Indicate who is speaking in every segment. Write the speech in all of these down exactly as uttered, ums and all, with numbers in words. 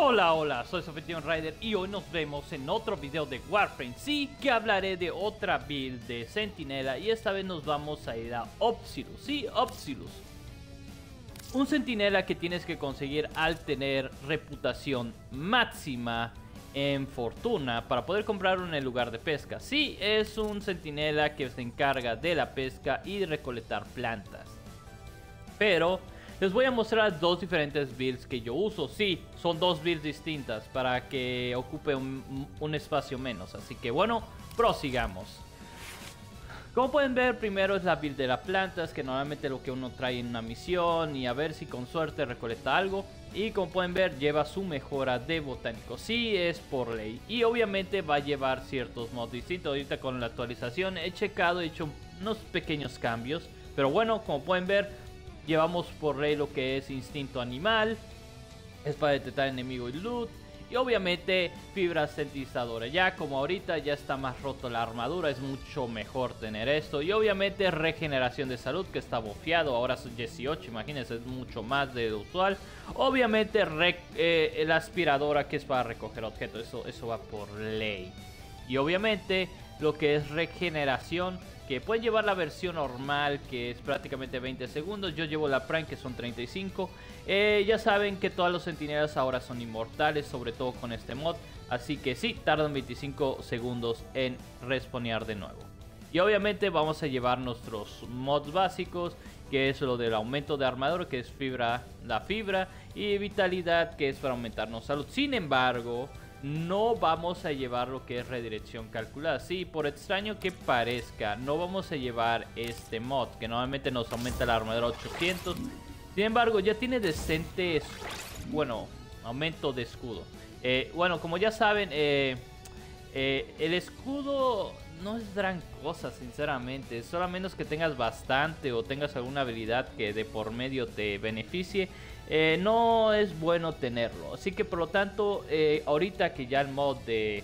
Speaker 1: Hola, hola, soy Sofetion Rider y hoy nos vemos en otro video de Warframe. Sí, que hablaré de otra build de Centinela y esta vez nos vamos a ir a Opsilus. Sí, Opsilus. Un Centinela que tienes que conseguir al tener reputación máxima en fortuna para poder comprarlo en el lugar de pesca. Sí, es un Centinela que se encarga de la pesca y de recolectar plantas. Pero les voy a mostrar dos diferentes builds que yo uso. Sí, son dos builds distintas para que ocupe un, un espacio menos. Así que bueno, prosigamos. Como pueden ver, primero es la build de las plantas, que normalmente es lo que uno trae en una misión y a ver si con suerte recolecta algo. Y como pueden ver, lleva su mejora de botánico. Sí, es por ley. Y obviamente va a llevar ciertos mods distintos. Ahorita con la actualización he checado, he hecho unos pequeños cambios. Pero bueno, como pueden ver, llevamos por ley lo que es instinto animal, es para detectar enemigo y loot, y obviamente fibra sintetizadora. Ya como ahorita ya está más roto la armadura, es mucho mejor tener esto. Y obviamente regeneración de salud, que está bufeado, ahora son dieciocho, imagínense, es mucho más de lo usual. Obviamente eh, la aspiradora, que es para recoger objetos, eso, eso va por ley. Y obviamente lo que es regeneración, que pueden llevar la versión normal, que es prácticamente veinte segundos. Yo llevo la Prime, que son treinta y cinco. Eh, ya saben que todos los centinelas ahora son inmortales, sobre todo con este mod. Así que sí, tardan veinticinco segundos en respawnear de nuevo. Y obviamente vamos a llevar nuestros mods básicos, que es lo del aumento de armadura, que es fibra, la fibra, y vitalidad, que es para aumentarnos salud. Sin embargo, no vamos a llevar lo que es redirección calculada. Sí, por extraño que parezca, no vamos a llevar este mod, que normalmente nos aumenta la armadura a ochocientos. Sin embargo, ya tiene decente, bueno, aumento de escudo. Eh, bueno, como ya saben, eh, eh, el escudo no es gran cosa, sinceramente. Solo a menos que tengas bastante o tengas alguna habilidad que de por medio te beneficie, eh, no es bueno tenerlo. Así que por lo tanto, eh, ahorita que ya el mod de,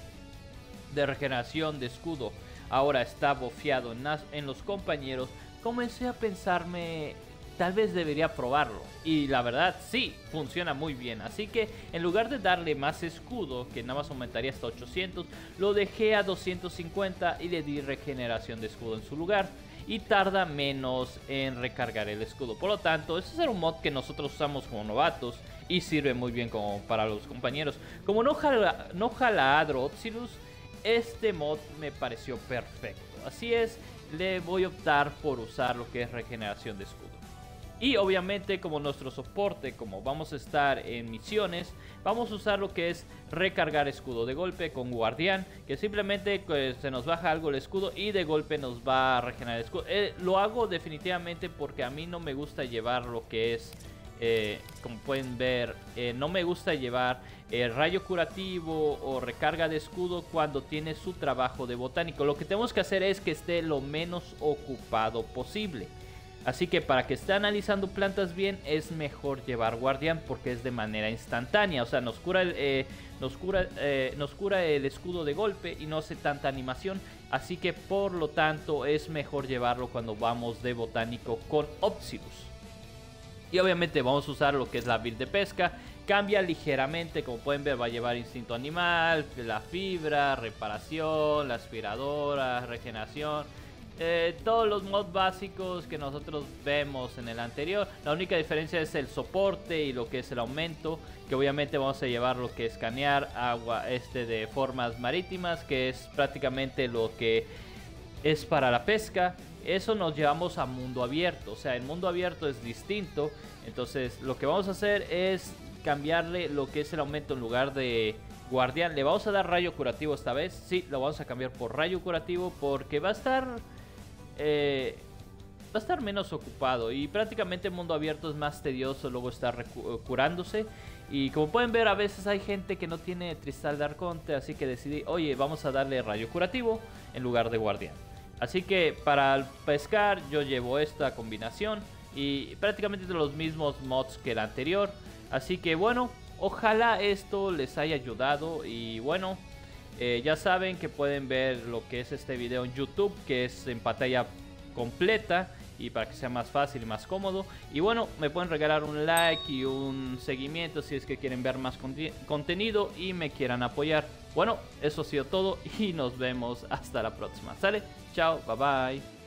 Speaker 1: de regeneración de escudo ahora está bufeado en, en los compañeros, comencé a pensarme, tal vez debería probarlo. Y la verdad, sí, funciona muy bien. Así que en lugar de darle más escudo, que nada más aumentaría hasta ochocientos, lo dejé a doscientos cincuenta y le di regeneración de escudo en su lugar. Y tarda menos en recargar el escudo. Por lo tanto, este es un mod que nosotros usamos como novatos y sirve muy bien como para los compañeros. Como no jala, no jala Adro Opsilus, este mod me pareció perfecto. Así es, le voy a optar por usar lo que es regeneración de escudo. Y obviamente, como nuestro soporte, como vamos a estar en misiones, vamos a usar lo que es recargar escudo de golpe con guardián, que simplemente pues, se nos baja algo el escudo y de golpe nos va a regenerar el escudo. Eh, lo hago definitivamente porque a mí no me gusta llevar lo que es, eh, como pueden ver, eh, no me gusta llevar eh, rayo curativo o recarga de escudo cuando tiene su trabajo de botánico. Lo que tenemos que hacer es que esté lo menos ocupado posible. Así que para que esté analizando plantas bien, es mejor llevar guardián porque es de manera instantánea. O sea, nos cura el, eh, nos cura, eh, nos cura el escudo de golpe y no hace tanta animación. Así que por lo tanto es mejor llevarlo cuando vamos de botánico con Opsilus. Y obviamente vamos a usar lo que es la build de pesca. Cambia ligeramente, como pueden ver va a llevar instinto animal, la fibra, reparación, la aspiradora, regeneración. Eh, todos los mods básicos que nosotros vemos en el anterior. La única diferencia es el soporte y lo que es el aumento, que obviamente vamos a llevar lo que es escanear agua este de formas marítimas, que es prácticamente lo que es para la pesca. Eso nos llevamos a mundo abierto, o sea, el mundo abierto es distinto. Entonces lo que vamos a hacer es cambiarle lo que es el aumento en lugar de guardián. Le vamos a dar rayo curativo esta vez. Sí, lo vamos a cambiar por rayo curativo porque va a estar Eh, va a estar menos ocupado y prácticamente el mundo abierto es más tedioso luego estar curándose. Y como pueden ver, a veces hay gente que no tiene cristal de arconte, así que decidí, oye, vamos a darle rayo curativo en lugar de guardián. Así que para pescar yo llevo esta combinación y prácticamente de los mismos mods que el anterior. Así que bueno, ojalá esto les haya ayudado y bueno, Eh, ya saben que pueden ver lo que es este video en YouTube, que es en pantalla completa. y para que sea más fácil y más cómodo. Y bueno, me pueden regalar un like y un seguimiento si es que quieren ver más contenido y me quieran apoyar. Bueno, eso ha sido todo y nos vemos hasta la próxima. ¿Sale? Chao, bye bye.